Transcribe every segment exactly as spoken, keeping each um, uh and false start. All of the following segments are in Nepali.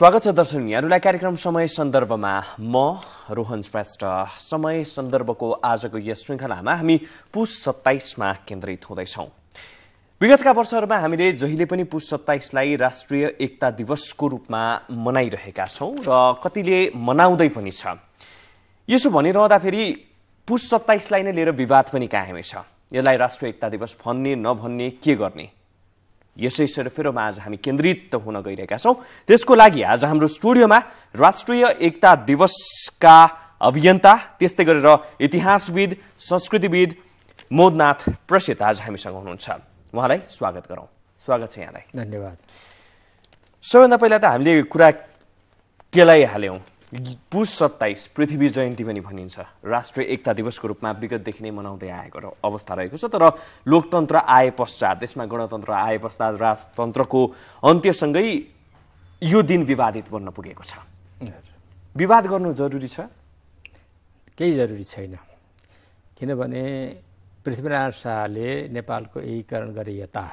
स्वागत छ दर्शकहरूलाई कार्यक्रम समय सन्दर्भमा। म रोहन श्रेष्ठ। समय सन्दर्भको आजको यस श्रृङ्खलामा हामी पुस सत्ताइसमा केन्द्रित हुँदैछौँ। विगतका वर्षहरूमा हामीले जहिले पनि पुस सत्ताइसलाई राष्ट्रिय एकता दिवसको रूपमा मनाइरहेका छौँ र कतिले मनाउँदै पनि छ। यसो भनिरहँदाखेरि पुस सत्ताइसलाई नै लिएर विवाद पनि कायमै छ। यसलाई राष्ट्रिय एकता दिवस भन्ने नभन्ने के गर्ने, यसै सेरोफेरोमा आज हामी केन्द्रित हुन गइरहेका छौँ। त्यसको लागि आज हाम्रो स्टुडियोमा राष्ट्रिय एकता दिवसका अभियन्ता, त्यस्तै गरेर इतिहासविद, संस्कृतिविद मोदनाथ प्रसिद्ध आज हामीसँग हुनुहुन्छ। उहाँलाई स्वागत गरौँ। स्वागत छ यहाँलाई। धन्यवाद। सबैभन्दा पहिला त हामीले कुरा केलाई हाल्यौँ, पुस सत्ताइस पृथ्वी जयन्ती पनि भनिन्छ। राष्ट्रिय एकता दिवसको रूपमा विगतदेखि नै मनाउँदै आएको अवस्था रहेको छ। तर लोकतन्त्र आए पश्चात, देशमा गणतन्त्र आए पश्चात राजतन्त्रको अन्त्यसँगै यो दिन विवादित बन्न पुगेको छ। विवाद गर्नु जरुरी छ? केही जरुरी छैन, किनभने पृथ्वीनारायण शाहले नेपालको एकीकरण गरे यता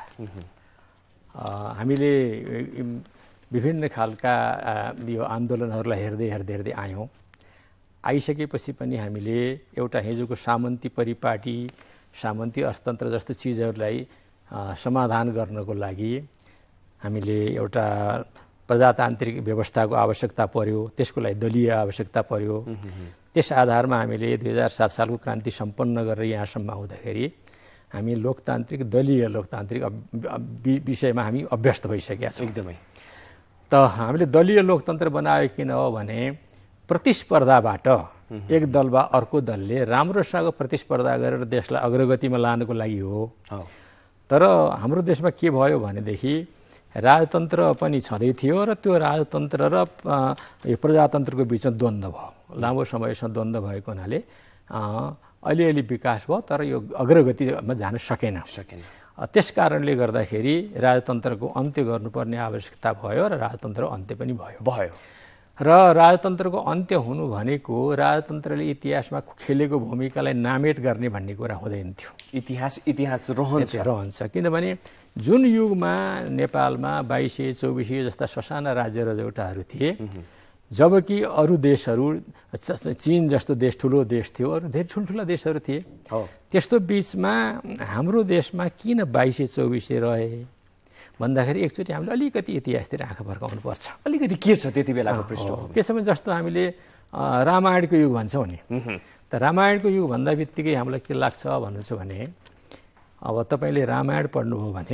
हामीले विभिन्न खालका यो आन्दोलनहरूलाई हेर्दै हेर्दै हेर्दै आयौँ। आइसकेपछि पनि हामीले एउटा हिजोको सामन्ती परिपाटी, सामन्ती अर्थतन्त्र जस्तो चिजहरूलाई समाधान गर्नको लागि हामीले एउटा प्रजातान्त्रिक व्यवस्थाको आवश्यकता पर्यो, त्यसको लागि दलीय आवश्यकता पर्यो। त्यस आधारमा हामीले दुई हजार सात सालको क्रान्ति सम्पन्न गरेर यहाँसम्म आउँदाखेरि हामी लोकतान्त्रिक दलीय लोकतान्त्रिक विषयमा हामी अभ्यस्त भइसकेका छौँ। एकदमै। त हामीले दलीय लोकतन्त्र बनायो किन हो भने प्रतिस्पर्धाबाट एक दल वा अर्को दलले राम्रोसँग प्रतिस्पर्धा गरेर देशलाई अग्रगतिमा लानको लागि हो। तर हाम्रो देशमा के भयो भनेदेखि राजतन्त्र पनि छँदै थियो र त्यो राजतन्त्र र यो प्रजातन्त्रको बिचमा द्वन्द्व भयो। लामो समयसम्म द्वन्द्व भएको हुनाले अलिअलि विकास भयो, तर यो अग्रगतिमा जान सकेन सकेन त्यस कारणले गर्दाखेरि राजतन्त्रको अन्त्य गर्नुपर्ने आवश्यकता भयो र राजतन्त्र अन्त्य पनि भयो भयो र राजतन्त्रको अन्त्य हुनु भनेको राजतन्त्रले इतिहासमा खेलेको भूमिकालाई नामेट गर्ने भन्ने कुरा हुँदैन थियो। इतिहास इतिहास रहन्छ रहन्छ किनभने जुन युगमा नेपालमा बाइसय चौबिसय जस्ता ससाना राज्य रजौटाहरू थिए, जबकि अरू देशहरू चीन जस्तो देश ठुलो देश थियो, अरू धेरै ठुल्ठुला देशहरू थिए। त्यस्तो बिचमा हाम्रो देशमा किन बाइसय चौबिसय रहे भन्दाखेरि एकचोटि हामीले अलिकति इतिहासतिर आँखा फर्काउनु पर्छ। अलिकति के छ त्यति बेलाको पृष्ठभूमि? के छ भने जस्तो हामीले रामायणको युग भन्छौँ नि, त रामायणको युग भन्दा बित्तिकै हामीलाई के लाग्छ भन्नुहुन्छ भने अब तपाईँले रामायण पढ्नुभयो भने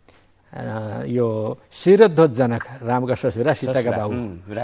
यो शिरध्वज जनक, रामका ससुरा सीताका बाबु,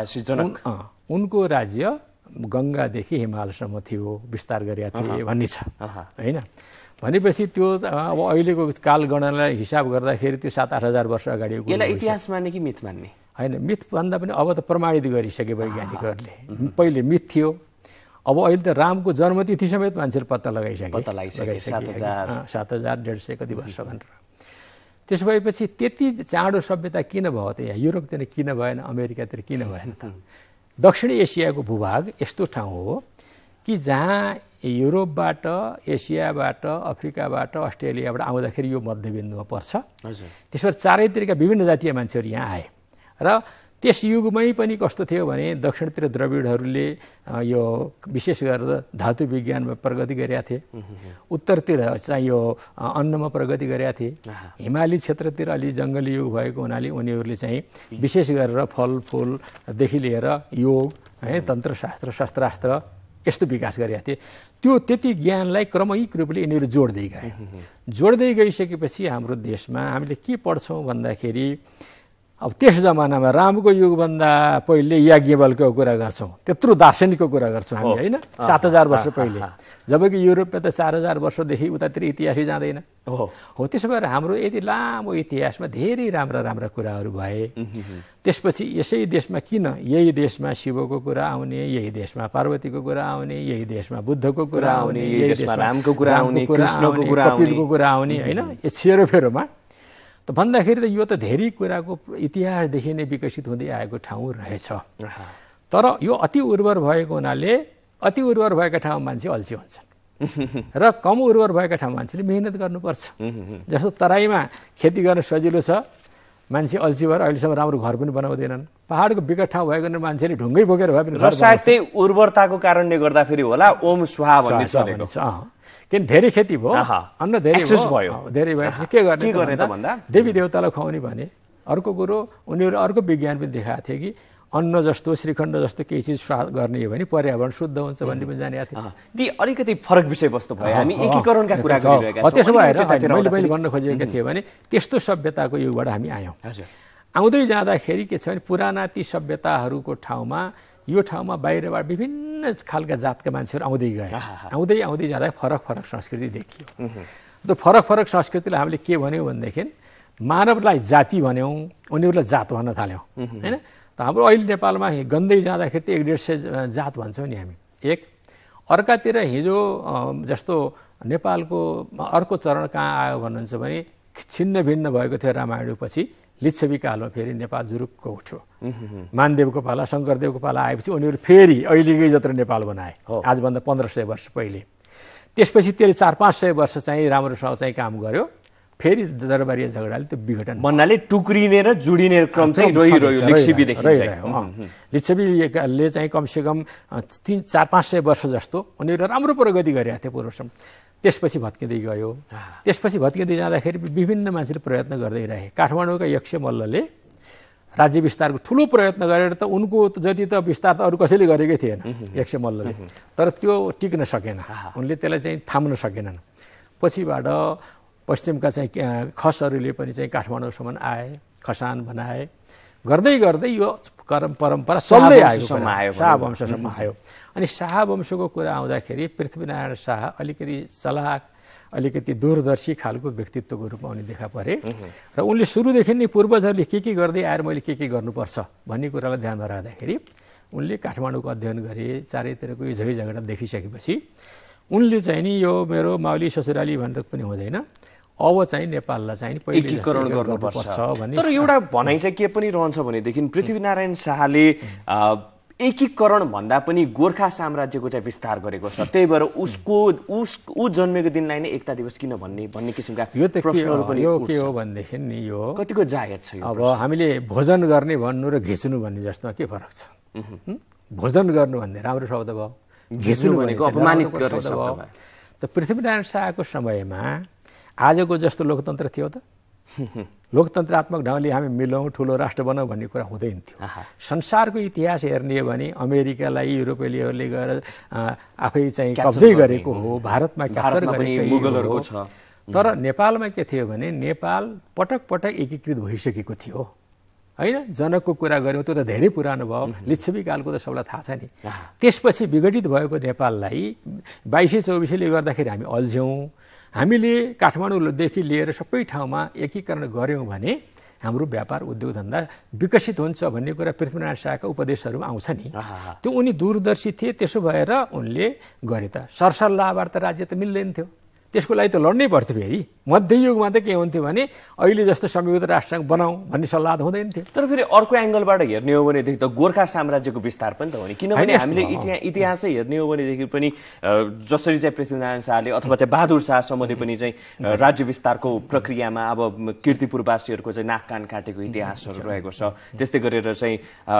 उनको राज्य गङ्गादेखि हिमालसम्म थियो, विस्तार गरेका थिए भन्ने छ होइन। भनेपछि त्यो अब अहिलेको कालगणनालाई हिसाब गर्दाखेरि त्यो सात आठ हजार वर्ष अगाडिको यसलाई इतिहास मान्ने कि मिथ मान्ने? होइन, मिथ भन्दा पनि अब त प्रमाणित गरिसके वैज्ञानिकहरूले। पहिले मिथ थियो, अब अहिले त रामको जन्मतिथि समेत मान्छेले पत्ता लगाइसके पत्ता लगाइसके सात हजार डेढ सय कति वर्ष भनेर। त्यसो भएपछि त्यति चाँडो सभ्यता किन भयो त? यहाँ युरोपतिर किन भएन, अमेरिकातिर किन भएन त? दक्षिण एसियाको भूभाग यस्तो ठाउँ हो कि जहाँ युरोपबाट, एसियाबाट, अफ्रिकाबाट, अस्ट्रेलियाबाट आउँदाखेरि यो मध्यबिन्दुमा पर्छ। त्यसबाट चारैतिरका विभिन्न जातीय मान्छेहरू यहाँ आए र त्यस युगमै पनि कस्तो थियो भने दक्षिणतिर द्रविडहरूले यो विशेष गरेर धातु विज्ञानमा प्रगति गरेका थिए, उत्तरतिर चाहिँ यो अन्नमा प्रगति गरेका थिए, हिमाली क्षेत्रतिर अलि जङ्गली युग भएको हुनाले उनीहरूले चाहिँ विशेष गरेर फलफुलदेखि लिएर योग है, तन्त्रशास्त्र, शस्त्रास्त्र यस्तो विकास गरेका थिए। त्यो त्यति ज्ञानलाई क्रमिक रूपले यिनीहरू जोड्दै गए। जोड्दै गइसकेपछि हाम्रो देशमा हामीले के पढ्छौँ भन्दाखेरि अब त्यस जमानामा रामको युगभन्दा पहिले याज्ञवल्क्यको कुरा गर्छौँ, त्यत्रो दार्शनिकको कुरा गर्छौँ हामी होइन, सात हजार वर्ष पहिले, जबकि युरोपमा त चार हजार वर्षदेखि उतातिर इतिहासै जाँदैन हो हो त्यसो भएर हाम्रो यति लामो इतिहासमा धेरै राम्रा राम्रा कुराहरू भए। त्यसपछि यसै देशमा किन यही देशमा शिवको कुरा आउने, यही देशमा पार्वतीको कुरा आउने, यही देशमा बुद्धको कुरा आउने, यही देशमा रामको कुरा आउने, कृष्णको कुरा आउने, कपिलको कुरा आउने होइन, यो सेरोफेरोमा त भन्दाखेरि त यो त धेरै कुराको इतिहासदेखि नै विकसित हुँदै आएको ठाउँ रहेछ। तर यो अति उर्वर भएको हुनाले अति उर्वर भएका ठाउँमा मान्छे अल्छी हुन्छन् र कम उर्वर भएका ठाउँमा मान्छेले मेहनत गर्नुपर्छ। जस्तो तराईमा खेती गर्न सजिलो छ, मान्छे अल्छी भएर अहिलेसम्म राम्रो घर पनि बनाउँदैनन्। पहाडको विकट ठाउँ भएको भने मान्छेले ढुङ्गै बोकेर भए पनि र सायद त्यही उर्वरताको कारणले गर्दाखेरि होला ओम स्वाहा भन्ने चलेको। किन धेरै खेती भयो, अन्न धेरै भयो, धेरै भएपछि के गर्ने त भन्दा देवी देवतालाई खुवाउने भने। अर्को कुरो उनीहरू अर्को विज्ञान पनि देखाएको थियो कि अन्न जस्तो श्रीखण्ड जस्तो केही चिज स्वाद गर्ने हो भने पर्यावरण शुद्ध हुन्छ भन्ने पनि जानेको थियो। ती अलिकति फरक विषयवस्तु भयो, हामी एकीकरणका कुरा गरिरहेका छौँ। त्यसो भएर मैले मैले भन्न खोजेको के थियो भने त्यस्तो सभ्यताको युगबाट हामी आयौँ। आउँदै जाँदाखेरि के छ भने पुराना ती सभ्यताहरूको ठाउँमा यो ठाउँमा बाहिरबाट विभिन्न खालका जातका मान्छेहरू आउँदै गए। आउँदै आउँदै जाँदा फरक फरक संस्कृति देखियो। त्यो फरक फरक संस्कृतिलाई हामीले के भन्यौँ भनेदेखि मानवलाई जाति भन्यौँ, उनीहरूलाई जात भन्न थाल्यौँ होइन। त हाम्रो अहिले नेपालमा गन्दै जाँदाखेरि त एक डेढ सय जात भन्छौँ नि हामी। एक अर्कातिर हिजो जस्तो नेपालको अर्को चरण कहाँ आयो भन्नुहुन्छ भने छिन्न भिन्न भएको थियो रामायणपछि लिच्छवी कालमा फेरि नेपाल जुरुक्क उठ्यो। मानदेवको पाला शङ्करदेवको पाला आएपछि उनीहरू फेरि अहिलेकै जत्रो नेपाल बनाए, आजभन्दा पन्ध्र सय वर्ष पहिले। त्यसपछि त्यसले चार पाँच सय वर्ष चाहिँ राम्रोसँग चाहिँ काम गर्यो, फेरि दरबारिया झगडाले त्यो विघटन भन्नाले टुक्रिने र जुडिने क्रम चाहिँ रहिरह्यो लिच्छवीदेखि। लिच्छवीले चाहिँ कमसेकम तिन चार पाँच सय वर्ष जस्तो उनीहरू राम्रो प्रगति गरेका थिए पूर्वसम्म। त्यसपछि भत्किँदै गयो। त्यसपछि भत्किँदै जाँदाखेरि विभिन्न मान्छेले प्रयत्न गर्दै रहे। काठमाडौँका यक्ष मल्लले राज्य विस्तारको ठुलो प्रयत्न गरेर त उनको जति त विस्तार त अरू कसैले गरेकै थिएन यक्ष मल्लले, तर त्यो टिक्न सकेन, उनले त्यसलाई चाहिँ थाम्न सकेनन्। पछिबाट पश्चिमका चाहिँ खसहरूले पनि चाहिँ काठमाडौँसम्म आए, खसान बनाए, गर्दै गर्दै यो करम परम्परा चल्दै आयो, शाहवंशसम्म आयो। अनि शाहवंशको कुरा आउँदाखेरि पृथ्वीनारायण शाह अलिकति चलाक, अलिकति दूरदर्शी खालको व्यक्तित्वको रूपमा उनी देखा परे र उनले सुरुदेखि नै पूर्वजहरूले के के गर्दै आएर मैले के के गर्नुपर्छ भन्ने कुरालाई ध्यानमा राख्दाखेरि उनले काठमाडौँको अध्ययन गरे। चारैतिरको यो झै झगडा देखिसकेपछि उनले चाहिँ नि यो मेरो माउली ससुराली भनेर पनि हुँदैन, अब चाहिँ नेपाललाई चाहिँ एकीकरण गर्नुपर्छ भन्ने। तर एउटा भनाइ चाहिँ के पनि रहन्छ भनेदेखि पृथ्वीनारायण शाहले एकीकरण भन्दा पनि गोर्खा साम्राज्यको चाहिँ विस्तार गरेको छ, त्यही भएर उसको उस ऊ जन्मेको दिनलाई नै एकता दिवस किन भन्ने भन्ने किसिमका यो त यो के हो भनेदेखि नि यो कतिको जायज छ। अब हामीले भोजन गर्ने भन्नु र घिच्नु भन्ने जस्तो के फरक छ? भोजन गर्नु भन्ने राम्रो शब्द भयो, घिच्नु भनेको अपमानित गर्ने शब्द भयो। त पृथ्वीनारायण शाहको समयमा आजको जस्तो लोकतन्त्र थियो त? लोकतन्त्रात्मक ढङ्गले हामी मिलौँ, ठुलो राष्ट्र बनाऊ भन्ने कुरा हुँदैन थियो। संसारको इतिहास हेर्ने हो भने अमेरिकालाई युरोपेलीहरूले गएर आफै चाहिँ कब्जै गरेको हो, भारतमा क्याप्चर गरेको छ। तर नेपालमा के थियो भने नेपाल पटक पटक एकीकृत भइसकेको थियो होइन। जनकको कुरा गऱ्यौँ त्यो त धेरै पुरानो भयो, लिच्छवी कालको त सबलाई थाहा छ नि। त्यसपछि विघटित भएको नेपाललाई बाइसै चौबिसैले गर्दाखेरि हामी अल्झ्यौँ। हामीले काठमाडौँदेखि लिएर सबै ठाउँमा एकीकरण गऱ्यौँ भने हाम्रो व्यापार उद्योग धन्दा विकसित हुन्छ भन्ने कुरा पृथ्वीनारायण शाहका उपदेशहरूमा आउँछ नि। त्यो उनी दूरदर्शी थिए, त्यसो भएर उनले गरे त सरसल्लाहबाट त राज्य त मिल्दैन थियो, त्यसको लागि त लड्नै पर्थ्यो। फेरि मध्ययुगमा त के हुन्थ्यो भने अहिले जस्तो संयुक्त राष्ट्रसङ्घ बनाऊ भन्ने सल्लाह त हुँदैन थियो। तर फेरि अर्को एङ्गलबाट हेर्ने हो भनेदेखि त गोर्खा साम्राज्यको विस्तार पनि त हो नि, किनभने हामीले इतिहासै हेर्ने हो भनेदेखि पनि जसरी चाहिँ पृथ्वीनारायण शाहले अथवा चाहिँ बहादुर शाहसम्मले पनि चाहिँ राज्य विस्तारको प्रक्रियामा अब कीर्तिपुरवासीहरूको चाहिँ नाक कान काटेको इतिहासहरू रहेको छ। त्यस्तै गरेर चाहिँ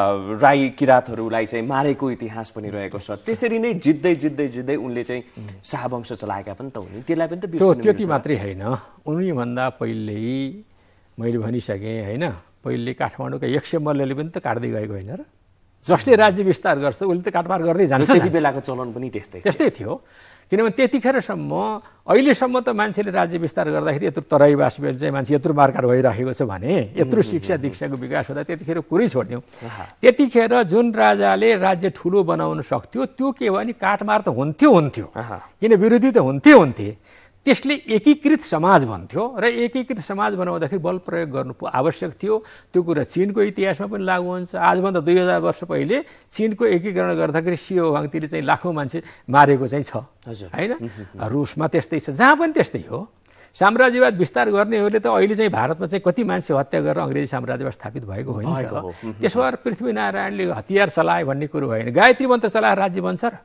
राई किराँतहरूलाई चाहिँ मारेको इतिहास पनि रहेको छ। त्यसरी नै जित्दै जित्दै जित्दै उनले चाहिँ शाहवंश चलाएका पनि त हो नि। त्यसलाई पनि त त्यति मात्रै होइन, उनीभन्दा पहिल्यै मैले भनिसकेँ होइन, पहिले काठमाडौँका यक्ष मल्लले पनि त काट्दै गएको होइन र? जसले राज्य विस्तार गर्छ उसले त काटमार गर्दै जान्छ। त्यति बेलाको चलन पनि त्यस्तै त्यस्तै थियो, किनभने त्यतिखेरसम्म अहिलेसम्म त मान्छेले राज्य विस्तार गर्दाखेरि यत्रो तराईवास बेल चाहिँ मान्छे यत्रो मारकाट भइरहेको छ भने यत्रो शिक्षा दीक्षाको विकास हुँदा त्यतिखेर कुरै छोडिदिउँ। त्यतिखेर जुन राजाले राज्य ठुलो बनाउन सक्थ्यो त्यो के भने काटमार त हुन्थ्यो हुन्थ्यो किन विरोधी त हुन्थे हुन्थे त्यसले एकीकृत समाज भन्थ्यो र एकीकृत समाज बनाउँदाखेरि बल प्रयोग गर्नु आवश्यक थियो। त्यो कुरा चीनको इतिहासमा पनि लागू हुन्छ। आजभन्दा दुई हजार वर्ष पहिले चीनको एकीकरण गर्दाखेरि सियो वाङतीले चाहिँ लाखौँ मान्छे मारेको चाहिँ छ होइन। रुसमा त्यस्तै छ, जहाँ पनि त्यस्तै हो। साम्राज्यवाद विस्तार गर्नेहरूले त अहिले चाहिँ भारतमा चाहिँ कति मान्छे हत्या गरेर अङ्ग्रेजी साम्राज्यवाद स्थापित भएको होइन त। त्यसो भएर पृथ्वीनारायणले हतियार चलाए भन्ने कुरो होइन, गायत्री मन्त्र चलाएर राज्य बन्छ र?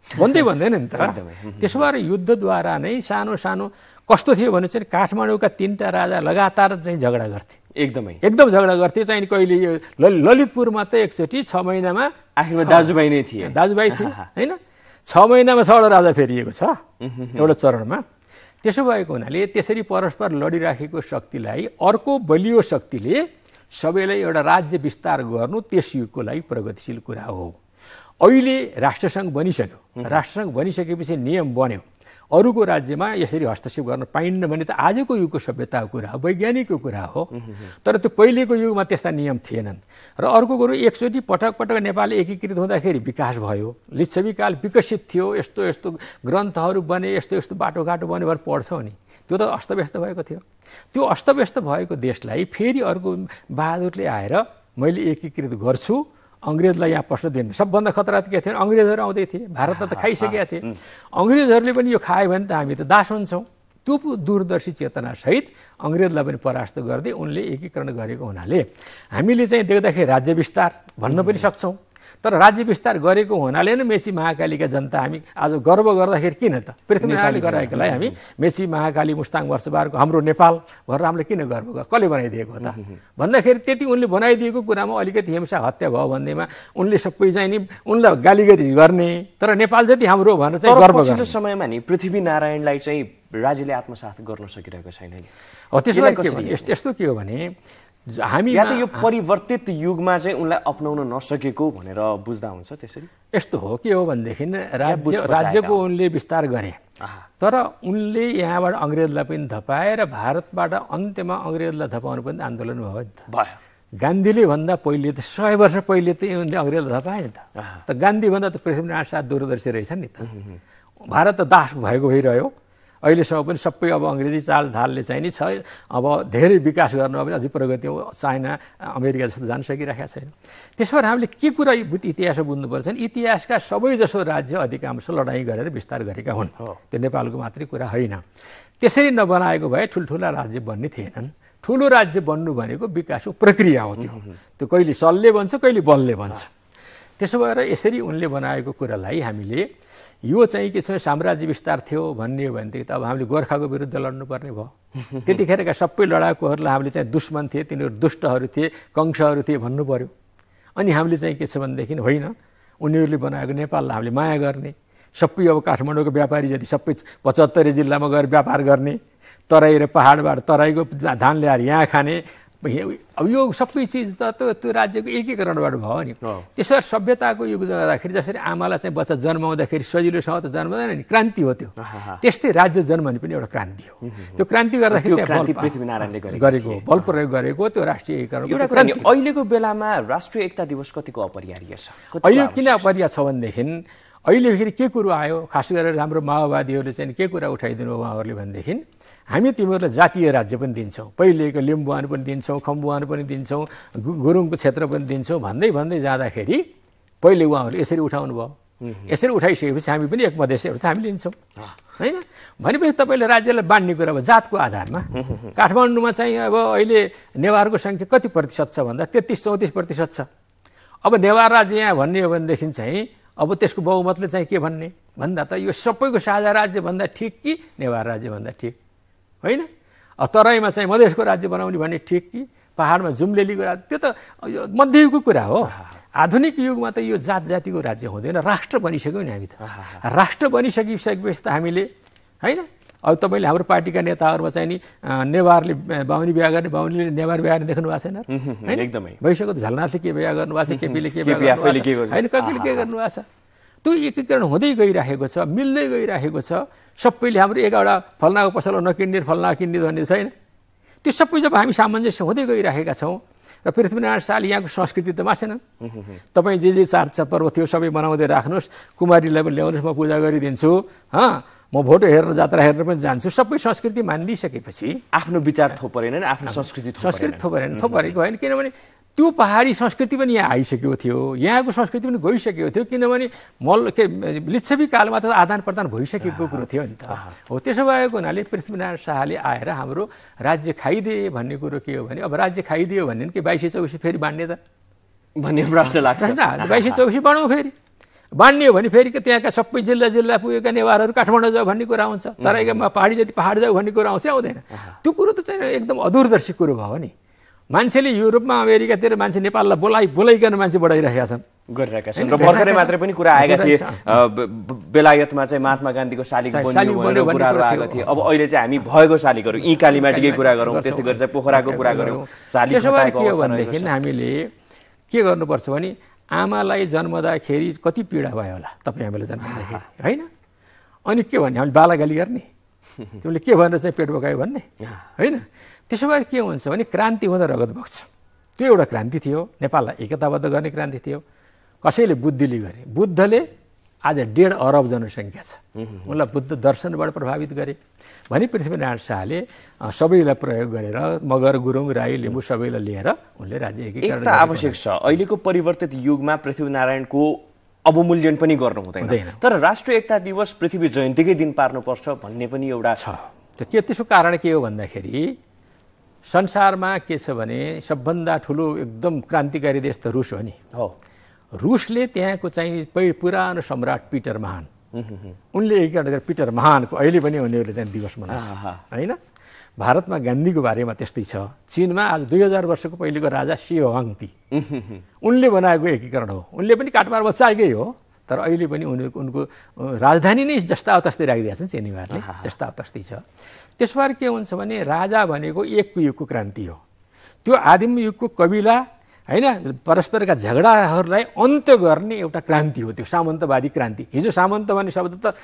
भन्दै भन्दैन नि त। त्यसो भएर युद्धद्वारा नै सानो सानो कस्तो थियो भने चाहिँ काठमाडौँका तीनटा राजा लगातार चाहिँ झगडा गर्थे, एकदमै एकदम झगडा गर्थे चाहिँ कहिले यो ललितपुरमा त एकचोटि छ महिनामा आखिरमा दाजुभाइ नै थिए, दाजुभाइ थिए होइन, छ महिनामा छवटा राजा फेरिएको छ एउटा चरणमा। त्यसो भएको हुनाले त्यसरी परस्पर लडिराखेको शक्तिलाई अर्को बलियो शक्तिले सबैलाई एउटा राज्य विस्तार गर्नु त्यस युगको लागि प्रगतिशील कुरा हो। अहिले राष्ट्रसङ्घ बनिसक्यो, राष्ट्रसङ्घ बनिसकेपछि नियम बन्यो, अरूको राज्यमा यसरी हस्तक्षेप गर्न पाइन्न भने त आजको युगको सभ्यताको कुरा हो, वैज्ञानिकको कुरा हो। तर त्यो पहिलेको युगमा त्यस्ता नियम थिएनन्। र अर्को कुरो एकचोटि पटक पटक नेपाल एकीकृत हुँदाखेरि विकास भयो, लिच्छवी काल विकसित थियो, यस्तो यस्तो ग्रन्थहरू बने, यस्तो यस्तो बाटोघाटो बन्यो भनेर पढ्छौँ नि, त्यो त अस्तव्यस्त भएको थियो। त्यो अस्तव्यस्त भएको देशलाई फेरि अर्को बहादुरले आएर मैले एकीकृत गर्छु, अङ्ग्रेजलाई यहाँ पस्न दिनु। सबभन्दा खतरा के थियो, अङ्ग्रेजहरू आउँदै थिए, भारतमा त खाइसकेका थिए, अङ्ग्रेजहरूले पनि यो खायो भने त हामी त दास हुन्छौँ। त्यो दूरदर्शी चेतनासहित अङ्ग्रेजलाई पनि परास्त गर्दै उनले एकीकरण गरेको हुनाले हामीले चाहिँ देख्दाखेरि राज्य विस्तार भन्न पनि सक्छौँ। तर राज्य विस्तार गरेको हुनाले नै मेची महाकालीका जनता हामी आज गर्व गर्दाखेरि किन त पृथ्वीनारायणले गराएकोलाई हामी मेची महाकाली मुस्ताङ वर्षबारको हाम्रो नेपाल भनेर हामीले किन गर्व गर्छ, कसले बनाइदिएको त भन्दाखेरि त्यति उनले बनाइदिएको कुरामा अलिकति हिंसा हत्या भयो भन्दैमा उनले सबै चाहिँ नि उनलाई गालीगरी गर्ने, तर नेपाल जति हाम्रो भनेर चाहिँ गर्व गर्ने। पछिल्लो समयमा नि पृथ्वीनारायणलाई चाहिँ राज्यले आत्मसात गर्न सकिरहेको छैन नि। हो त्यसमा के भने यस्तो के हो भने हामी या त यो परिवर्तित युगमा चाहिँ उनलाई अपनाउन नसकेको भनेर बुझ्दा हुन्छ। त्यसरी यस्तो हो के हो भनेदेखि राज्य राज्यको उनले विस्तार गरे, तर उनले यहाँबाट अङ्ग्रेजलाई पनि धपाए र भारतबाट अन्त्यमा अङ्ग्रेजलाई धपाउनु पनि आन्दोलन भयो नि त। भयो गान्धीले भन्दा पहिले त सय वर्ष पहिले त उनले अङ्ग्रेजलाई धपाए नि त। त गान्धी भन्दा त पृथ्वीनारायण शाह दूरदर्शी रहेछन् नि त। भारत त दास भएको भइरह्यो, अहिलेसम्म पनि सबै अब अङ्ग्रेजी चाल ढालले चाहिँ नि छ, अब धेरै विकास गर्नु पनि अझै प्रगति चाइना अमेरिका जस्तो जान सकिरहेका छैन। त्यसो भएर हामीले के कुरा इतिहास बुझ्नुपर्छ भने इतिहासका सबैजसो राज्य अधिकांश लडाइँ गरेर विस्तार गरेका हुन्, त्यो नेपालको मात्रै कुरा होइन। त्यसरी नबनाएको भए ठुल्ठुला राज्य बन्ने थिएनन्। ठुलो राज्य बन्नु भनेको विकासको प्रक्रिया हो, त्यो त्यो कहिले सलले बन्छ कहिले बलले बन्छ। त्यसो भएर यसरी उनले बनाएको कुरालाई हामीले यो चाहिँ के छ साम्राज्य विस्तार थियो भन्ने हो भनेदेखि त अब हामीले गोर्खाको विरुद्ध लड्नुपर्ने भयो। त्यतिखेरका सबै लडाकुहरूलाई हामीले चाहिँ दुश्मन थिए, तिनीहरू दुष्टहरू थिए, कंशहरू थिए भन्नु पर्यो। अनि हामीले चाहिँ के छ भनेदेखि होइन उनीहरूले बनाएको नेपाललाई हामीले माया गर्ने, सबै अब काठमाडौँको व्यापारी जति सबै पचहत्तरी जिल्लामा गएर व्यापार गर्ने, तराई र पहाडबाट तराईको धान ल्याएर यहाँ खाने, अब यो सबै चिज त त्यो राज्यको एकीकरणबाट भयो नि। त्यसो सभ्यताको युग जाँदाखेरि जसरी आमालाई चाहिँ बच्चा जन्माउँदाखेरि सजिलोसँग त जन्माउँदैन नि, क्रान्ति हो त्यो, त्यस्तै राज्य जन्मने पनि एउटा क्रान्ति हो। त्यो क्रान्ति गर्दाखेरि पृथ्वीनारायणले गरेको बल प्रयोग गरेको त्यो राष्ट्रिय एकीकरण। अहिलेको बेलामा राष्ट्रिय एकता दिवस कतिको अपरिहार्य छ? अहिले किन अपरिहार्य छ भनेदेखि अहिले फेरि के कुरो आयो, खास गरेर हाम्रो माओवादीहरूले चाहिँ के कुरा उठाइदिनु उहाँहरूले भनेदेखि हामी तिमीहरूलाई जातीय राज्य पनि दिन्छौँ, पहिलेको लिम्बुवान पनि दिन्छौँ, खम्बुवान पनि दिन्छौँ, गुरुङको क्षेत्र पनि दिन्छौँ भन्दै भन्दै जाँदाखेरि पहिले उहाँहरूले यसरी उठाउनु भयो। यसरी उठाइसकेपछि हामी पनि एक मधेसीहरू त हामी लिन्छौँ होइन। भनेपछि तपाईँले राज्यलाई बाँड्ने कुरा अब जातको आधारमा काठमाडौँमा चाहिँ अब अहिले नेवारको सङ्ख्या कति प्रतिशत छ भन्दा तेत्तिस चौतिस प्रतिशत छ। अब नेवार राज्य यहाँ भन्ने हो भनेदेखि चाहिँ अब त्यसको बहुमतले चाहिँ के भन्ने भन्दा त यो सबैको साझा राज्य भन्दा ठिक कि नेवार राज्य भन्दा ठिक होइन। तराईमा चाहिँ मधेसको राज्य बनाउने भन्ने ठिक कि पहाडमा जुम्लेलीको राज्य, त्यो त मध्ययुगको कुरा हो। आधुनिक युगमा त यो जात जातिको राज्य हुँदैन, राष्ट्र बनिसक्यो नि हामी त। राष्ट्र बनिसकिसकेपछि त हामीले होइन अब तपाईँले हाम्रो पार्टीका नेताहरूमा चाहिँ नि नेवारले बाहुनी बिहा गर्ने, बाहुनीले नेवार बिहा गर्ने देख्नु भएको छैन होइन? एकदमै भइसक्यो। झलनाथले के बिहा गर्नुभएको छ, केपीले के बिहा गर्नुभएको छ होइन, कपिलले के गर्नुभएको छ। त्यो एकीकरण हुँदै गइरहेको छ, मिल्दै गइरहेको छ। सबैले हाम्रो एकवटा फल्नाको पसलो नकिन्ने फल्ना किन्ने भन्ने छैन। त्यो सबै जब हामी सामञ्जस्य हुँदै गइरहेका छौँ र पृथ्वीनारायण शाहले यहाँको संस्कृति त मासेनन्। तपाईँ जे जे चाड पर्व थियो सबै मनाउँदै राख्नुहोस्, कुमारीलाई पनि ल्याउनुहोस्, म पूजा गरिदिन्छु, हँ म भोटो हेर्न जात्रा हेर्न पनि जान्छु। सबै संस्कृति मानिदिइसकेपछि आफ्नो विचार थोपरेन, आफ्नो संस्कृति संस्कृति थोपरेन थोपरेको होइन। किनभने त्यो पहाडी संस्कृति पनि यहाँ आइसकेको थियो, यहाँको संस्कृति पनि गइसकेको थियो। किनभने मल के लिच्छवी कालमा त आदान प्रदान भइसकेको कुरो थियो नि त। हो त्यसो भएको हुनाले पृथ्वीनारायण शाहले आएर हाम्रो राज्य खाइदिए भन्ने कुरो के हो भने अब राज्य खाइदियो भन्ने कि बाइस चौबिस फेरि बाँड्ने त भन्ने प्रश्न लाग्छ। बाइस चौबिस बाँडौँ फेरि बाँड्ने हो भने फेरि त्यहाँका सबै जिल्ला जिल्ला पुगेका नेवारहरू काठमाडौँ जाऊ भन्ने कुरा आउँछ, तराईमा पहाडी जति पहाड जाऊ भन्ने कुरा आउँछ, आउँदैन? त्यो कुरो त चाहिँ एकदम अदूरदर्शी कुरो भयो नि। मान्छेले युरोपमा अमेरिकातिर मान्छे नेपाललाई बोलाइ बोलाइकन मान्छे बढाइरहेका छन्, गरिरहेका छन्। र भर्खरै मात्रै पनि कुरा आएका थिए, बेलायतमा चाहिँ महात्मा गान्धीको शालिग बन्यो भनेर कुराहरू आएका थिए। अब अहिले चाहिँ हामी भएको शालिग गरौँ, यी कालीमाटीकै कुरा गरौँ, त्यस्तै गरी चाहिँ पोखराको कुरा गरौँ। शालिग त्यसो भए के हो भनेदेखि हामीले के गर्नुपर्छ भने आमालाई जन्मदाखेरि कति पीडा भयो होला तपाईँ हामीलाई जन्मदाखेरि, होइन? अनि के भन्ने, हामीले बालागाली गर्ने, तिमीले के भनेर चाहिँ पेट बोकायो भन्ने, होइन? त्यसो भए के हुन्छ भने क्रान्ति हुँदा रगत बग्छ। त्यो एउटा क्रान्ति थियो, नेपाललाई एकताबद्ध गर्ने क्रान्ति थियो। कसैले बुद्धिले गरे, बुद्धले आज डेढ अरब जनसङ्ख्या छ, उनलाई बुद्ध दर्शनबाट प्रभावित गरे भने पृथ्वीनारायण शाहले सबैलाई प्रयोग गरेर मगर गुरुङ राई लिम्बू सबैलाई लिएर उनले राज्य एकीकरण आवश्यक छ। अहिलेको परिवर्तित युगमा पृथ्वीनारायणको अवमूल्यन पनि गर्नु हुँदैन, तर राष्ट्रिय एकता दिवस पृथ्वी जयन्तीकै दिन पार्नुपर्छ भन्ने पनि एउटा छ। त्यो के त्यसको कारण के हो भन्दाखेरि संसारमा के छ भने सबभन्दा ठुलो एकदम क्रान्तिकारी देश त रुस हो नि। हो, रुसले त्यहाँको चाहिँ पहिलो पुरानो सम्राट पिटर महान, उनले एकीकरण गरेर पिटर महानको अहिले पनि उनीहरूले चाहिँ दिवस मनाउँछ, होइन? भारतमा गान्धीको बारेमा त्यस्तै छ। चीनमा आज दुई हजार वर्षको पहिलेको राजा सी वाङती, उनले बनाएको एकीकरण हो। उनले पनि काटमार बचाएकै हो, तर अहिले पनि उनीहरूको उनको राजधानी नै जस्ता तस्तै राखिदिएका छन् चीनीहरूले, जस्ता तस्तै छ। त्यस भएर के हुन्छ भने राजा भनेको एक युगको क्रान्ति हो। त्यो आदिम युगको कबिला, होइन, परस्परका झगडाहरूलाई अन्त्य गर्ने एउटा क्रान्ति हो त्यो सामन्तवादी क्रान्ति। हिजो सामन्त भन्ने शब्द त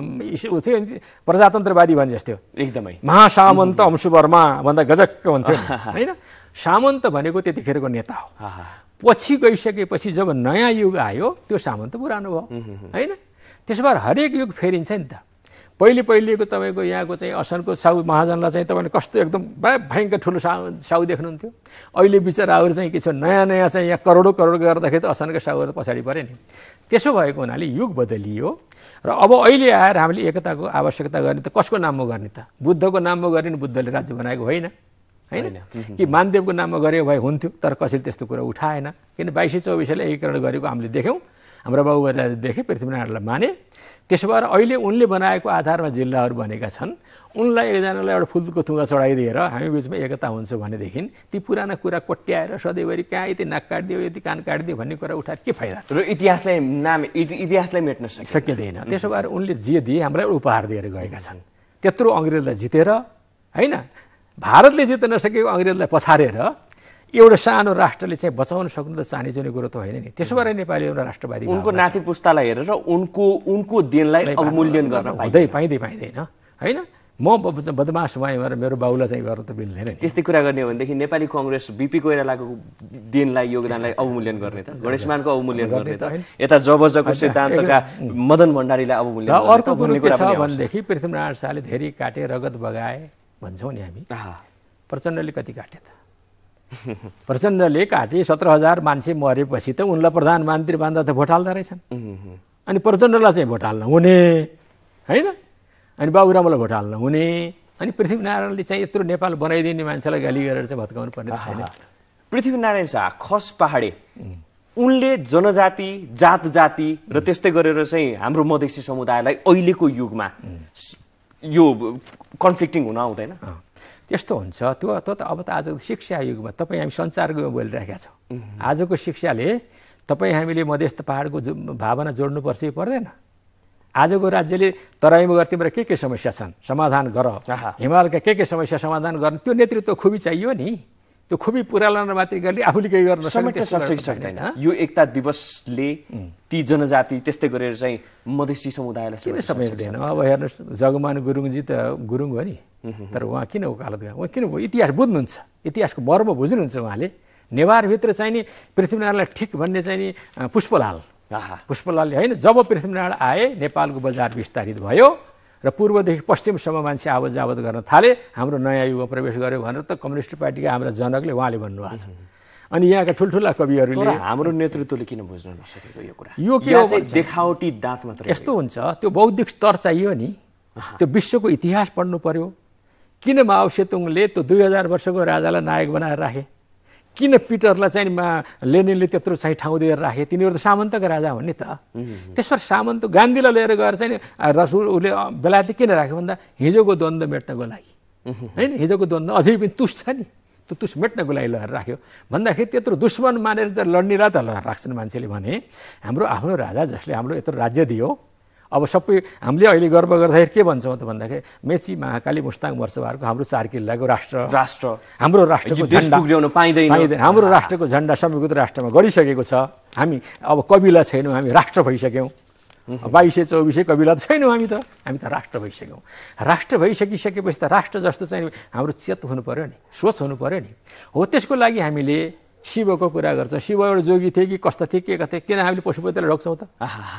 थियो प्रजातन्त्रवादी भने जस्तै हो, एकदमै महासामन्त अंशुवर्मा भन्दा गजक्क भन्थ्यो, होइन? सामन्त भनेको त्यतिखेरको नेता हो। पछि गइसकेपछि जब नयाँ युग आयो त्यो सामन्त पुरानो भयो, होइन? त्यसो भएर हरेक युग फेरिन्छ नि त। पहिले पहिलेको तपाईँको यहाँको चाहिँ असनको साउ महाजनलाई चाहिँ तपाईँले कस्तो एकदम भयङ्कर ठुलो साउ साउ देख्नुहुन्थ्यो। अहिले बिचराहरू चाहिँ के छ, नयाँ नयाँ चाहिँ यहाँ करोडौँ करोड गर्दाखेरि त असनका साउहरू पछाडि पऱ्यो नि। त्यसो भएको हुनाले युग बदलियो र अब अहिले आएर हामीले एकताको आवश्यकता गर्ने त कसको नाममा गर्ने त? बुद्धको नाममा गर्ने बुद्धले राज्य बनाएको होइन, होइन? कि मानदेवको नाममा गरेको भए हुन्थ्यो, तर कसैले त्यस्तो कुरा उठाएन। किन बाइस सय चौबिसले एकीकरण गरेको हामीले देख्यौँ, हाम्रो बाबुबाले देखे, पृथ्वीनारायणलाई माने। त्यसो भएर अहिले उनले बनाएको आधारमा जिल्लाहरू बनेका छन्। उनलाई एकजनालाई एउटा फुलको थुङ्गा चढाइदिएर हामी बिचमा एकता हुन्छ भनेदेखि ती पुराना कुरा कोट्याएर सधैँभरि कहाँ यति नाक काटिदियो यति कान काटिदियो भन्ने कुरा उठाएर के फाइदा छ? र इतिहासलाई नाम इतिहासलाई मेट्न सकिँदैन। त्यसो भएर उनले जे दिए हामीलाई उपहार दिएर गएका छन्। त्यत्रो अङ्ग्रेजलाई जितेर, होइन, भारतले जित्न नसकेको अङ्ग्रेजलाई पछारेर एउटा सानो राष्ट्रले चाहिँ बचाउन सक्नु त चाहने चाहिँ कुरो त होइन नि। त्यसो भएर नेपाली एउटा राष्ट्रवादी उनको नाति पुस्तालाई हेरेर उनको उनको दिनलाई अवमूल्यन गर्न हुँदै पाइँदै पाइँदैन, होइन? म बदमास भएँ भनेर मेरो बाउलाई चाहिँ गर्नु त मिल्दैन। त्यस्तै कुरा गर्ने हो भनेदेखि नेपाली कङ्ग्रेस बिपी कोइरालाको दिनलाई योगदानलाई अवमूल्यन गर्ने त, गणेशमानको अवमूल्यन गर्ने त, यता जबजको सिद्धान्तका मदन भण्डारीलाई अवमूल्यन गर्ने। अर्को कुरो के छ भनेदेखि पृथ्वीनारायण शाहले धेरै काटे, रगत बगाए भन्छौँ नि हामी। प्रचण्डले कति काटे त? प्रचण्डले काटे सत्र हजार मान्छे मरेपछि त उनलाई प्रधानमन्त्री बान्दा त भोट हाल्दा रहेछन्। अनि प्रचण्डलाई चाहिँ भोट हाल्न हुने, होइन? अनि बाबुरामलाई भोट हाल्न हुने, अनि पृथ्वीनारायणले चाहिँ यत्रो नेपाल बनाइदिने मान्छेलाई गाली गरेर चाहिँ भत्काउनु पर्ने छैन। पृथ्वीनारायण शाह खस पहाडे, उनले जनजाति जात जाति र त्यस्तै गरेर चाहिँ हाम्रो मधेसी समुदायलाई अहिलेको युगमा यो कन्फ्लिक्टिङ हुन आउँदैन? त्यस्तो हुन्छ। त्यो त अब त आजको शिक्षा युगमा तपाईँ हामी संसारको बोलिरहेका छौँ। आजको शिक्षाले तपाईँ हामीले मधेस पहाडको भावना जोड्नुपर्छ कि पर्दैन? आजको राज्यले तराईमा गएर तिम्रो के के समस्या छन् समाधान गर, हिमालका के के समस्या समाधान गर्ने, त्यो नेतृत्व खुबी चाहियो नि। त्यो खुबी पुरालान मात्रै गर्ने आफूले केही गर्न सक्दैन। यो एकता दिवसले ती जनजाति त्यस्तै गरेर चाहिँ मधेसी समुदायलाई किन समेट्दैन? अब हेर्नुहोस्, जगमान गुरुङजी त गुरुङ हो नि, तर उहाँ किन वकालत गरे? उहाँ किन इतिहास बुझ्नुहुन्छ, इतिहासको मर्म बुझ्नुहुन्छ उहाँले। नेवारभित्र चाहिँ नि पृथ्वीनारायणलाई ठिक भन्ने चाहिँ नि पुष्पलाल पुष्पलालले, होइन, जब पृथ्वीनारायण आए नेपालको बजार विस्तारित भयो र पूर्वदेखि पश्चिमसम्म मान्छे आवत जावत गर्न थाले, हाम्रो नयाँ युगमा प्रवेश गर्यो भनेर त कम्युनिस्ट पार्टीका हाम्रा जनकले उहाँले भन्नुभएको छ। अनि यहाँका ठुल्ठुला कविहरूले हाम्रो नेतृत्वले किन बुझ्न नसकेको यो कुरा? यो के हो? देखावटी दाँत मात्र यस्तो हुन्छ। त्यो बौद्धिक स्तर चाहियो नि, त्यो विश्वको इतिहास पढ्नु पर्यो। किन माओ सेतुङले त्यो दुई हजार वर्षको राजालाई नायक बनाएर राखे? किन पिटरलाई चाहिँ लेनिनले त्यत्रो चाहिँ ठाउँ दिएर राखे, तिनीहरू त सामन्तका राजा हुन् नि त। त्यसबाट सामन्त गान्धीलाई लिएर गएर चाहिँ रसुल उसले बेलायती किन राख्यो भन्दा हिजोको द्वन्द्व मेट्नको लागि होइन, हिजोको द्वन्द्व अझै पनि तुस छ नि, त्यो तुस मेट्नको लागि लगाएर राख्यो भन्दाखेरि त्यत्रो दुश्मन मानेर लड्नेलाई त लगाएर राख्छन् मान्छेले। भने हाम्रो आफ्नो राजा जसले हाम्रो यत्रो राज्य दियो, अब सबै हामीले अहिले गर्व गर्दाखेरि के भन्छौँ त भन्दाखेरि मेची महाकाली मुस्ताङ मर्चवारको हाम्रो चार किल्लाको राष्ट्र राष्ट्र हाम्रो राष्ट्रको झन्डा पाइँदैन, हाम्रो राष्ट्रको झन्डा संयुक्त राष्ट्रमा गरिसकेको छ। हामी अब कबिला छैनौँ, हामी राष्ट्र भइसक्यौँ। बाइस सय चौबिस सय कबिला त छैनौँ हामी त, हामी त राष्ट्र भइसक्यौँ। राष्ट्र भइसकिसकेपछि त राष्ट्र जस्तो चाहिँ हाम्रो चेत हुनु पऱ्यो नि, सोच हुनु पऱ्यो नि। हो त्यसको लागि हामीले शिवको कुरा गर्छौँ। शिव एउटा जोगी थिए कि कस्तो थिए के कथे, किन हामीले पशुपतिलाई ढोक्छौँ त?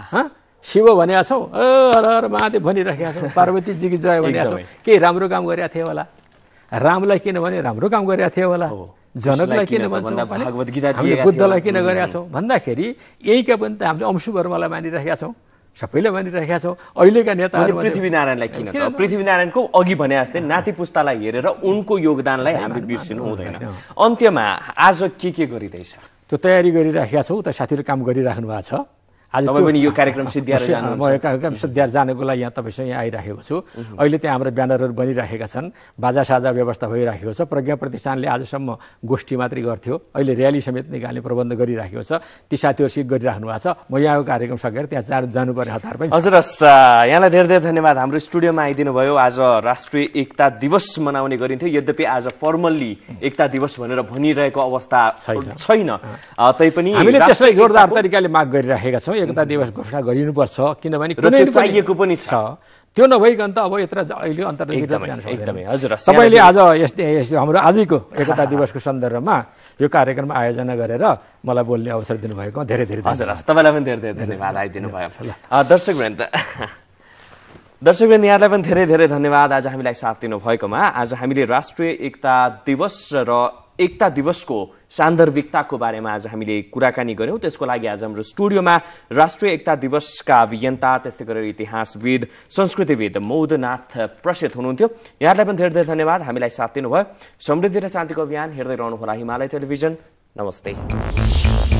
शिव भनेका छौँ, अ हर हर महादेव भनिराखेका छौँ, पार्वतीजीकी जय भनेका छौँ। केही राम्रो काम गरेका थिए होला, रामलाई किन भने राम्रो काम गरेका थिए होला, जनकलाई किन भन्छौँ, हामीले बुद्धलाई किन गरेका छौँ भन्दाखेरि यहीका पनि त हामीले अंशुवर्मालाई मानिरहेका छौँ, सबैले मानिरहेका छौँ। अहिलेका नेताहरू पृथ्वीनारायणलाई किन त? पृथ्वीनारायणको अघि भने जस्तै नाति पुस्तालाई हेरेर उनको योगदानलाई हामीले बिर्सिनु हुँदैन। अन्त्यमा आज के के गरिँदैछ? त्यो तयारी गरिराखेका छौँ, त साथीहरू काम गरिराख्नु भएको छ। आज पनि यो कार्यक्रम सिद्धिएर म यो कार्यक्रम सिद्धिएर जानको लागि यहाँ तपाईँसँग यहाँ आइराखेको छु। अहिले त्यहाँ हाम्रो ब्यानरहरू बनिराखेका छन्, बाजा साजा व्यवस्था भइराखेको छ। प्रज्ञा प्रतिष्ठानले आजसम्म गोष्ठी मात्रै गर्थ्यो, अहिले र्याली समेत निकाल्ने प्रबन्ध गरिराखेको छ। ती साथीहरूसित गरिराख्नु भएको छ। म यहाँको कार्यक्रम सकेर त्यहाँ चार जानुपर्ने हतार पनि। हजुर, यहाँलाई धेरै धेरै धन्यवाद। हाम्रो स्टुडियोमा आइदिनु भयो। आज राष्ट्रिय एकता दिवस मनाउने गरिन्थ्यो, यद्यपि आज फर्मल्ली एकता दिवस भनेर भनिरहेको अवस्था छैन, तैपनि हामीले त्यसलाई जोरदार तरिकाले माग गरिराखेका छौँ। एकता दिवस घोषणा गरिनुपर्छ, किनभने चाहिएको पनि छ। त्यो नभइकन त अब यत्र अहिले अन्तर्निहित एकदमै। हजुर, सबैले आज यस्तै हाम्रो आजको एकता दिवसको सन्दर्भमा यो कार्यक्रम आयोजना गरेर मलाई बोल्ने अवसर दिनुभएको धेरै धेरै हजुर, तपाईँलाई पनि धेरै धेरै धन्यवाद आइदिनु भयो। दर्शकवृन्द दर्शकवृन्द यहाँलाई पनि धेरै धेरै धन्यवाद आज हामीलाई साथ दिनुभएकोमा। आज हामीले राष्ट्रिय एकता दिवस र एकता दिवसको सान्दर्भिकताको बारेमा आज हामीले कुराकानी गऱ्यौँ। त्यसको लागि आज हाम्रो स्टुडियोमा राष्ट्रिय एकता दिवसका अभियन्ता, त्यस्तै गरेर इतिहासविद, संस्कृतिविद मौदनाथ प्रसिद्ध हुनुहुन्थ्यो। यहाँलाई पनि धेरै धेरै धन्यवाद हामीलाई साथ दिनुभयो। समृद्धि र शान्तिको अभियान हेर्दै रहनुहोला हिमालय टेलिभिजन। नमस्ते।